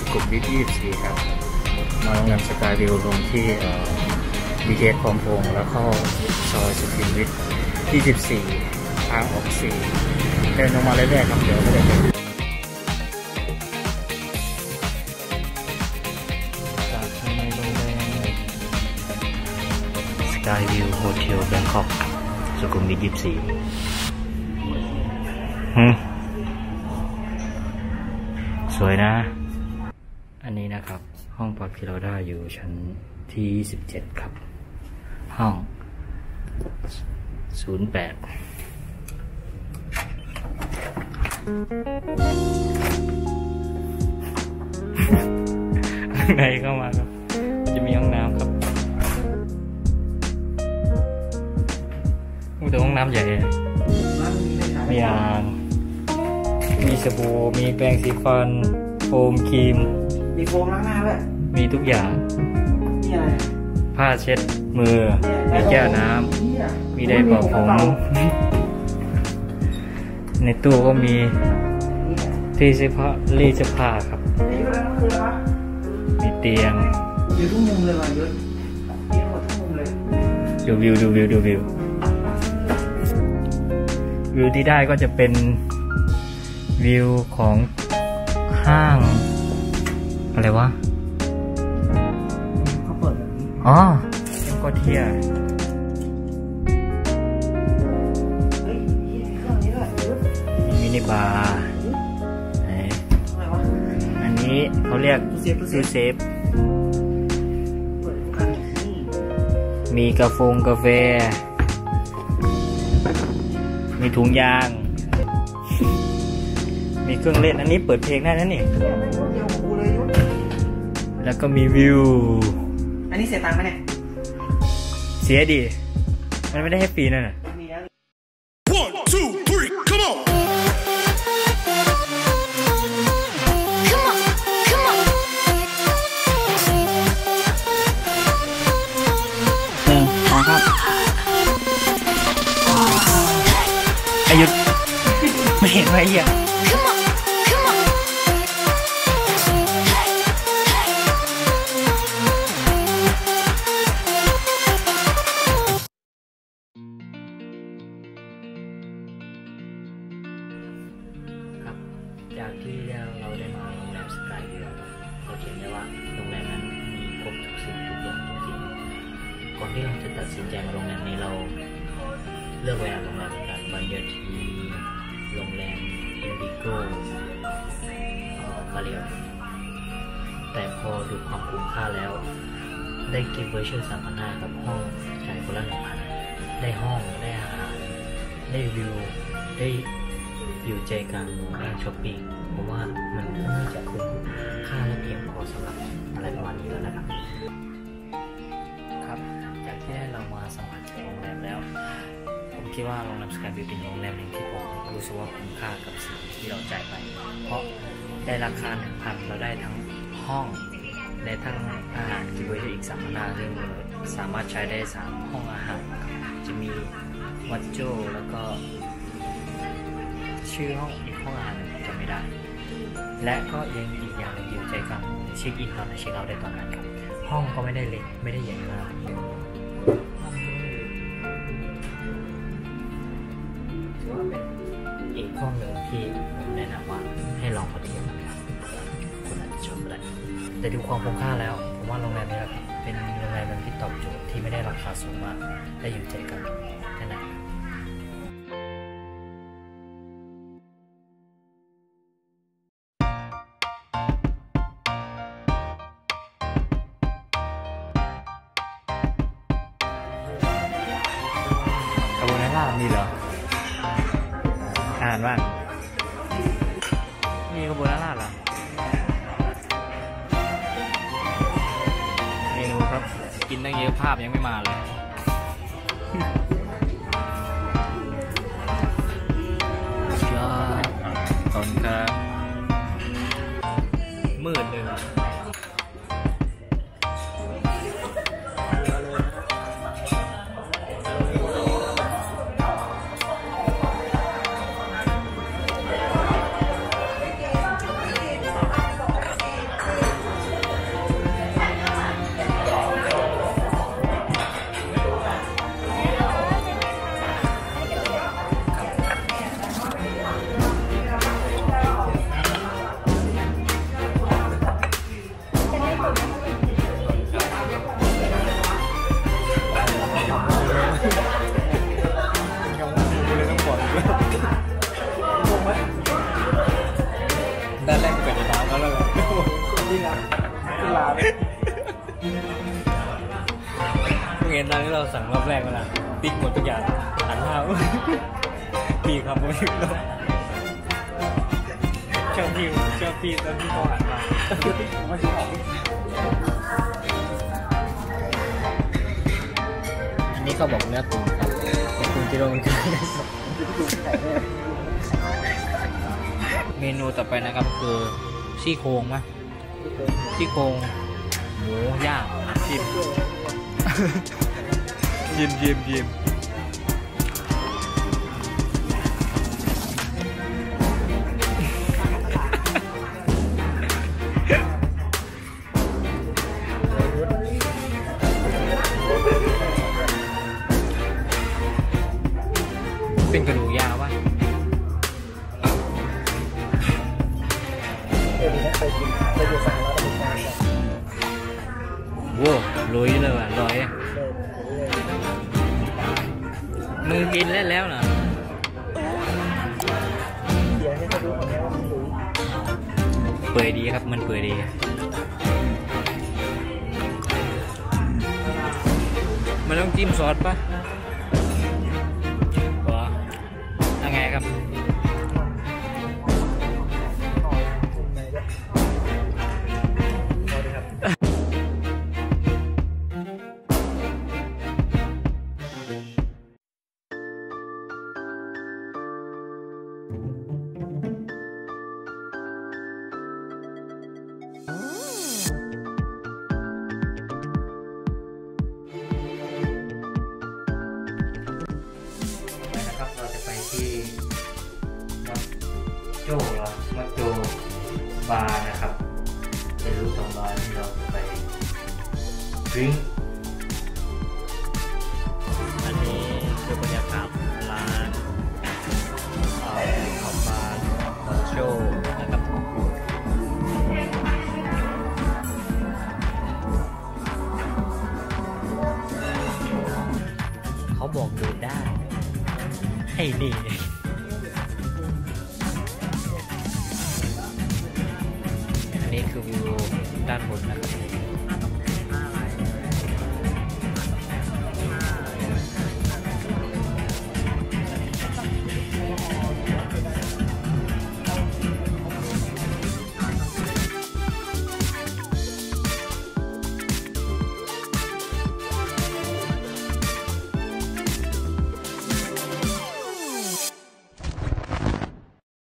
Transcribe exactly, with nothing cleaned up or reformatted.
สุขุมวิทยี่สิบสี่ครับมาโรงแรมสกายวิวลงที่บี ที เอส พร้อมพงษ์แล้วเข้าซอยสุขุมวิทยี่สิบสี่ทางออกสี่เดินลงมาเรื่อยๆครับเดี๋ยวก็จะเจอจากข้างในโรงแรมสกายวิวโฮเทลแบงคอกสุขุมวิทยี่สิบสี่สวยนะอันนี้นะครับห้องพักที่เราได้อยู่ชั้นที่ยี่สิบเจ็ดครับห้องศูนย์แปดข้างในเข้ามาครับจะมีห้องน้ำครับแต่ห้องน้ำใหญ่มีอ่างมีสบู่มีแปรงสีฟันโฟมครีมมีโฟมล้างหน้าด้วยมีทุกอย่างนี่อะไรผ้าเช็ดมือมีแก้วน้ำมีไดร์เป่าผมในตู้ก็มีที่เสื้อผ้ารีดเสื้อผ้าครับมีเตียงอยู่ทุกมุมเลยว่ะยศมีหมดทุกมุมเลยดูวิวดูวิวดูวิววิวที่ได้ก็จะเป็นวิวของห้างอะไรวะเขาเปิดแบบนี้อ๋อก็เทียเฮ้ยมีเครื่องนี้ด้วยมีมินิบาร์ไหนอะไรวะอันนี้เขาเรียกซูเซฟมีกาแฟกาแฟมีถุงยางมีเครื่องเล่นอันนี้เปิดเพลงได้นะนี่แล้วก็มีวิวอันนี้เสียตังค์ไหมเนี่ยเสียดิมันไม่ได้ให้ฟรีนั่นน่ะอายุไม่เห็นไรอ่ะจากที่เราได้มาโรงแรมสกายวิวเราเห็นได้ว่าโรงแรมนั้นมีครบทุกสิ่งทุกอย่างจริงๆก่อนที่เราจะตัดสินใจมาโรงแรมนี้เราเลือกแวะโรงแรมกันบางเยทีโรงแรมอินดิโก้มาเรียแต่พอดูความคุ้มค่าแล้วได้กิฟต์เวอร์ชันสามพันห้ากับห้องจ่ายคนละหนึ่งพันได้ห้องได้อาหารได้วิวได้อยู่ใจกลางเมืองได้ช้อปปิ้งผมว่ามันน่าจะคุ้มค่าและเพียงพอสำหรับอะไรประมาณนี้แล้วนะครับครับจากที่เรามาสัมผัสโรงแรมแล้วผมคิดว่าโรงแรมสกายวิวเป็นโรงแรมหนึ่งที่ผมรู้สึกว่าคุ้มค่ากับสิ่งที่เราจ่ายไปเพราะได้ราคาหนึ่งพันเราได้ทั้งห้องได้ทั้งอาหารที่ไว้อีกสามพันห้าเรื่องเลยสามารถใช้ได้สามห้องอาหารจะมีวัดโจแล้วก็ชื่อห้องอีกห้องอาหารจะไม่ได้และก็ยังอีกอย่างหนึ่งอยู่ใจกลางเช็คอินตอนไหนเช็คเอาท์ได้ตอนนั้นครับห้องก็ไม่ได้เล็กไม่ได้ใหญ่มากถือว่าเป็นอีกห้องหนึ่งที่ผมแนะนำว่าให้ลองมาเที่ยวนะครับคุณอาจจะชอบก็ได้แต่ดูความคุ้มค่าแล้วผมว่าโรงแรมนี้เป็นโรงแรมนึงที่ตอบโจทย์ที่ไม่ได้ราคาสูงมากได้อยู่ใจกลางแค่นั้นมีเหรออ่านว่ามีกระบวนการเหรอเมนูครับกินตั้งเยอะภาพยังไม่มาเลยยอดขอบคุณครับมืดเลยด้านแรกเป็นน้ำแล้วแล้วที่ร้านที่ร้านเห็นตอนที่เราสั่งรอบแรกแล้วติ๊กหมดทุกอย่างหันมาปีครับผมชอบพี่ชอบพี่ตอนที่เขาหันมาอันนี้เขาบอกเนื้อตุ๋นครับแต่คุณคิดว่ามันคือเมนูต่อไปนะครับคือซี่โครงไหมซี่โครงหมูย่างชิมยิมยิมยิมเป็นกระดูกยาววะโว้ลุยเลยว่ะลอยมือกินแล้วแล้วนะเปื่อยดีครับมันเปื่อยดีมันต้องจิ้มซอสปะวะยังไงครับเราจะไปที่มัดโจ้เหรอมัดโจบาร์นะครับเป็นรูปสองร้อยที่เราไปดริงก์อันนี้คือบรรยากาศร้านขอบบาร์มัดโจนะครับเขาบอกดูได้ให้ดีอันนี้คือวิวด้านบนนะครับ